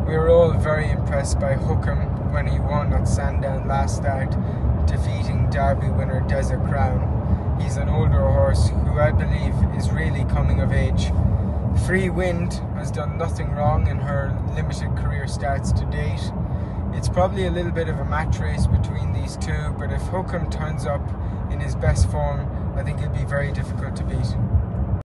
We were all very impressed by Hookham when he won at Sandown last start, defeating Derby winner Desert Crown. He's an older horse who I believe is really coming of age. Free Wind has done nothing wrong in her limited career starts to date. It's probably a little bit of a match race between these two, but if Hookham turns up in his best form, I think he'll be very difficult to beat.